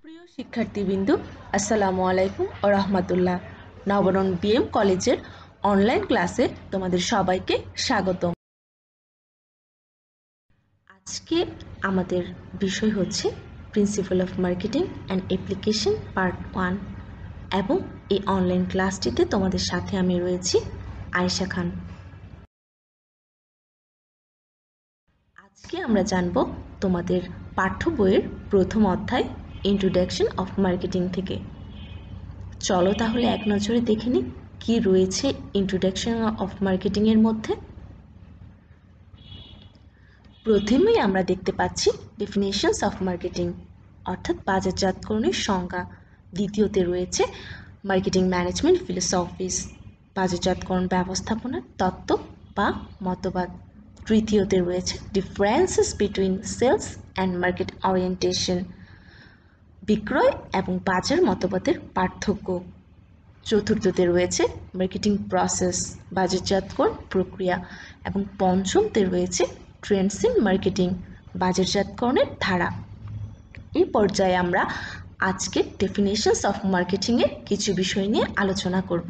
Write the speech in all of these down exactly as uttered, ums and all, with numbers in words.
প্রিয় শিক্ষার্থীবৃন্দ, আসসালামু আলাইকুম ও রহমতুল্লাহ। নবরণ বিএম কলেজের অনলাইন ক্লাসে তোমাদের সবাইকে স্বাগতম। আজকে আমাদের বিষয় হচ্ছে principal of marketing and application part one, এবং এই অনলাইন ক্লাসটিতে তোমাদের সাথে আমি রয়েছি আয়েশা খান। আজকে আমরা জানব তোমাদের পাঠ্য বইয়ের প্রথম অধ্যায় ইন্ট্রোডাকশন অফ মার্কেটিং থেকে। চলো তাহলে এক নজরে দেখে নিই কি রয়েছে ইন্ট্রোডাকশন অফ মার্কেটিং এর মধ্যে। প্রথমেই আমরা দেখতে পাচ্ছি ডেফিনেশনস অফ মার্কেটিং, অর্থাৎ বাজারজাতকরণের সংজ্ঞা। দ্বিতীয়তে রয়েছে মার্কেটিং ম্যানেজমেন্ট ফিলোসফিস, বাজারজাতকরণ ব্যবস্থাপনার তত্ত্ব বা মতবাদ। তৃতীয়তে রয়েছে differences between sales and market orientation, বিক্রয় এবং বাজার মতবাদের পার্থক্য। চতুর্থতে রয়েছে মার্কেটিং প্রসেস, বাজারজাতকরণ প্রক্রিয়া। এবং পঞ্চমতে রয়েছে ট্রেন্ডস ইন মার্কেটিং, বাজারজাতকরণের ধারা। এই পর্যায়ে আমরা আজকে ডেফিনেশনস অফ মার্কেটিং এর কিছু বিষয় নিয়ে আলোচনা করব।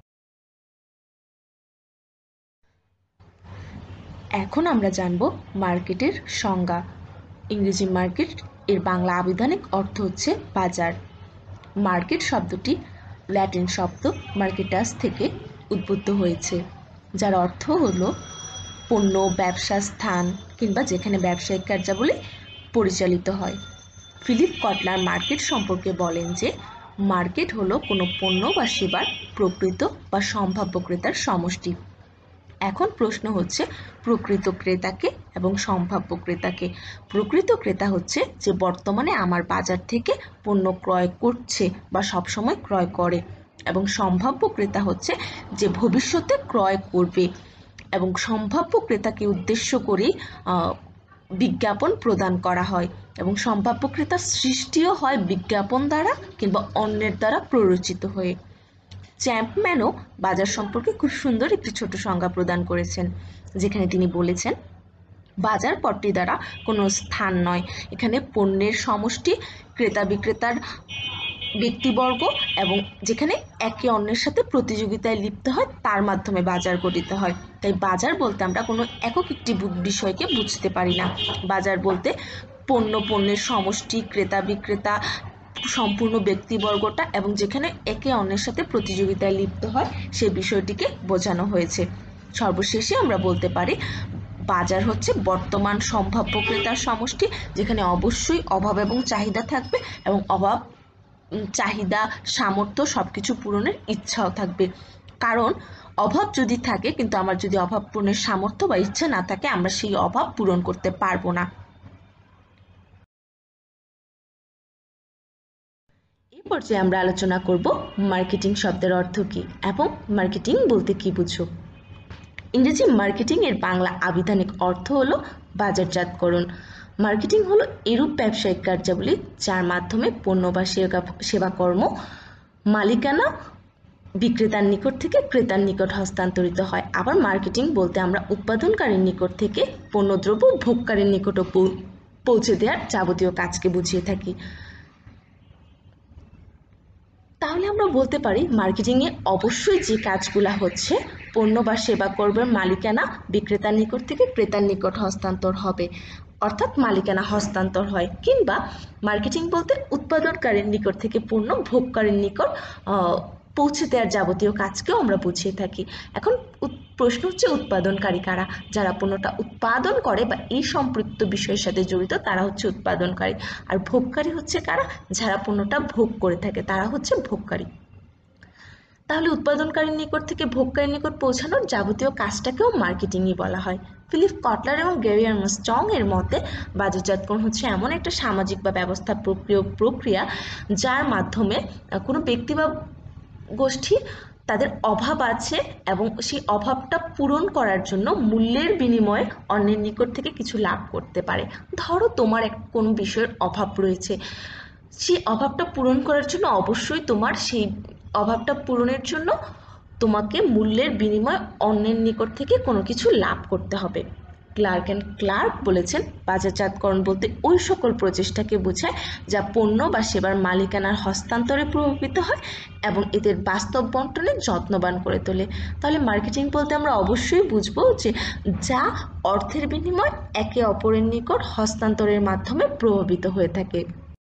এখন আমরা জানব মার্কেটের সংজ্ঞা। ইংরেজি মার্কেট এর বাংলা আবিধানিক অর্থ হচ্ছে বাজার। মার্কেট শব্দটি ল্যাটিন শব্দ মার্কেটাস থেকে উদ্ভূত হয়েছে, যার অর্থ হলো পণ্য ব্যবসা স্থান কিংবা যেখানে ব্যবসায়িক কার্যাবলী পরিচালিত হয়। ফিলিপ কটলার মার্কেট সম্পর্কে বলেন যে মার্কেট হলো কোনো পণ্য বা সেবার প্রকৃত বা সম্ভাব্য ক্রেতার সমষ্টি। এখন প্রশ্ন হচ্ছে প্রকৃত ক্রেতাকে এবং সম্ভাব্য ক্রেতাকে। প্রকৃত ক্রেতা হচ্ছে যে বর্তমানে আমার বাজার থেকে পণ্য ক্রয় করছে বা সবসময় ক্রয় করে, এবং সম্ভাব্য ক্রেতা হচ্ছে যে ভবিষ্যতে ক্রয় করবে। এবং সম্ভাব্য ক্রেতাকে উদ্দেশ্য করেই বিজ্ঞাপন প্রদান করা হয়, এবং সম্ভাব্য ক্রেতার সৃষ্টিও হয় বিজ্ঞাপন দ্বারা কিংবা অন্যের দ্বারা প্ররোচিত হয়ে। চ্যাম্পম্যানও বাজার সম্পর্কে খুব সুন্দর একটি ছোট সংজ্ঞা প্রদান করেছেন, যেখানে তিনি বলেছেন বাজার পট্টি দ্বারা কোনো স্থান নয়, এখানে পণ্যের সমষ্টি, ক্রেতা বিক্রেতার ব্যক্তিবর্গ, এবং যেখানে একে অন্যের সাথে প্রতিযোগিতায় লিপ্ত হয় তার মাধ্যমে বাজার গঠিত হয়। তাই বাজার বলতে আমরা কোনো একক একটি বিষয়কে বুঝতে পারি না। বাজার বলতে পণ্য পণ্যের সমষ্টি, ক্রেতা বিক্রেতা, সম্পূর্ণ ব্যক্তিবর্গটা, এবং যেখানে একে অন্যের সাথে প্রতিযোগিতায় লিপ্ত হয় সেই বিষয়টিকে বোঝানো হয়েছে। সর্বশেষে আমরা বলতে পারি বাজার হচ্ছে বর্তমান সম্ভাব্য ক্রেতার সমষ্টি, যেখানে অবশ্যই অভাব এবং চাহিদা থাকবে, এবং অভাব চাহিদা সামর্থ্য সবকিছু পূরণের ইচ্ছাও থাকবে। কারণ অভাব যদি থাকে কিন্তু আমার যদি অভাব পূরণের সামর্থ্য বা ইচ্ছা না থাকে, আমরা সেই অভাব পূরণ করতে পারবো না। এই পর্যায়ে আমরা আলোচনা করব মার্কেটিং শব্দের অর্থ কী এবং মার্কেটিং বলতে কি বুঝো। ইংরেজি মার্কেটিং এর বাংলা আবিধানিক অর্থ হলো বাজারজাতকরণ। মার্কেটিং হলো এরূপ ব্যবসায়িক কার্যাবলী যার মাধ্যমে পণ্য বা সেবাকর্ম মালিকানা বিক্রেতার নিকট থেকে ক্রেতার নিকট হস্তান্তরিত হয়। আবার মার্কেটিং বলতে আমরা উৎপাদনকারীর নিকট থেকে পণ্যদ্রব্য ভোগকারীর নিকটও পৌঁছে দেওয়ার যাবতীয় কাজকে বুঝিয়ে থাকি। তাহলে আমরা বলতে পারি মার্কেটিংয়ে অবশ্যই যে কাজগুলো হচ্ছে পণ্য বা সেবা কর্মের মালিকানা বিক্রেতার নিকট থেকে ক্রেতার নিকট হস্তান্তর হবে, অর্থাৎ মালিকানা হস্তান্তর হয়। কিংবা মার্কেটিং বলতে উৎপাদনকারীর নিকট থেকে পণ্য ভোগকারীর নিকট পৌঁছে দেওয়ার যাবতীয় কাজকেও আমরা বুঝিয়ে থাকি। এখন প্রশ্ন হচ্ছে উৎপাদনকারী কারা? যারা পণ্যটা উৎপাদন করে বা এই সম্পৃক্ত বিষয়ের সাথে জড়িত তারা হচ্ছে উৎপাদনকারী। আর ভোগকারী হচ্ছে কারা? যারা পণ্যটা ভোগ করে থাকে তারা হচ্ছে ভোগকারী। তাহলে উৎপাদনকারীর নিকট থেকে ভোগকারীর নিকট পৌঁছানোর যাবতীয় কাজটাকেও মার্কেটিংই বলা হয়। ফিলিপ কটলার এবং গ্যারি আর্মস্ট্রং এর মতে বাজারজাতকরণ হচ্ছে এমন একটা সামাজিক বা ব্যবস্থা প্রক্রিয়া যার মাধ্যমে কোনো ব্যক্তি বা গোষ্ঠী তাদের অভাব আছে এবং সেই অভাবটা পূরণ করার জন্য মূল্যের বিনিময়ে অন্যের নিকট থেকে কিছু লাভ করতে পারে। ধরো তোমার এক কোনো বিষয়ের অভাব রয়েছে, সেই অভাবটা পূরণ করার জন্য অবশ্যই তোমার সেই অভাবটা পূরণের জন্য তোমাকে মূল্যের বিনিময়ে অন্যের নিকট থেকে কোনো কিছু লাভ করতে হবে। ক্লার্ক অ্যান্ড ক্লার্ক বলেছেন বাজারজাতকরণ বলতে ওই সকল প্রচেষ্টাকে বোঝায় যা পণ্য বা সেবার মালিকানার হস্তান্তরে প্রভাবিত হয় এবং এদের বাস্তব বন্টনে যত্নবান করে তোলে। তাহলে মার্কেটিং বলতে আমরা অবশ্যই বুঝবো যে যা অর্থের বিনিময় একে অপরের নিকট হস্তান্তরের মাধ্যমে প্রভাবিত হয়ে থাকে।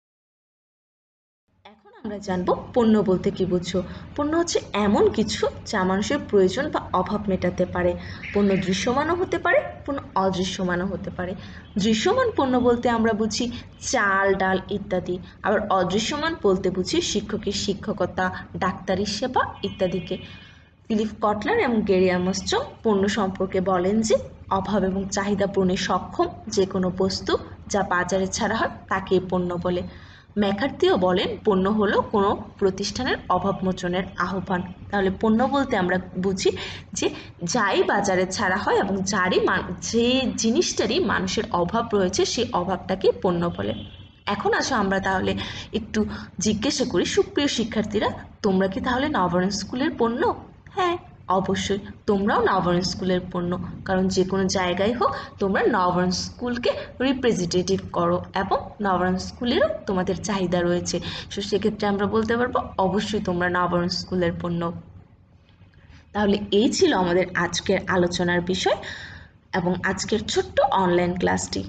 আমরা জানবো পণ্য বলতে কি বুঝছো। পণ্য হচ্ছে এমন কিছু যা মানুষের প্রয়োজন বা অভাব মেটাতে পারে। পণ্য দৃশ্যমানও হতে পারে, পণ্য অদৃশ্যমানও হতে পারে। দৃশ্যমান পণ্য বলতে আমরা বুঝি চাল, ডাল ইত্যাদি। আবার অদৃশ্যমান বলতে বুঝি শিক্ষকের শিক্ষকতা, ডাক্তারি সেবা ইত্যাদিকে। ফিলিপ কটলার এবং গ্যারি আর্মস্ট্রং পণ্য সম্পর্কে বলেন যে অভাব এবং চাহিদা পূরণে সক্ষম যে কোনো বস্তু যা বাজারে ছাড়া হয় তাকে পণ্য বলে। ম্যাকার্থিও বলেন পণ্য হলো কোনো প্রতিষ্ঠানের অভাব মোচনের আহ্বান। তাহলে পণ্য বলতে আমরা বুঝি যে যাই বাজারে ছাড়া হয় এবং যারই যে জিনিসটারই মানুষের অভাব রয়েছে সেই অভাবটাকে পণ্য বলে। এখন আসো আমরা তাহলে একটু জিজ্ঞাসা করি, সুপ্রিয় শিক্ষার্থীরা, তোমরা কি তাহলে নবরণ স্কুলের পণ্য? হ্যাঁ, অবশ্যই তোমরাও নবরণ স্কুলের পণ্য, কারণ যে কোনো জায়গায় হোক তোমরা নবরণ স্কুলকে রিপ্রেজেন্টেটিভ করো এবং নবরণ স্কুলেরও তোমাদের চাহিদা রয়েছে। সো সেক্ষেত্রে আমরা বলতে পারবো অবশ্যই তোমরা নবরণ স্কুলের পণ্য। তাহলে এই ছিল আমাদের আজকের আলোচনার বিষয় এবং আজকের ছোট্ট অনলাইন ক্লাসটি।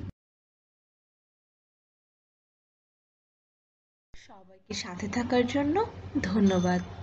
সবাইকে সাথে থাকার জন্য ধন্যবাদ।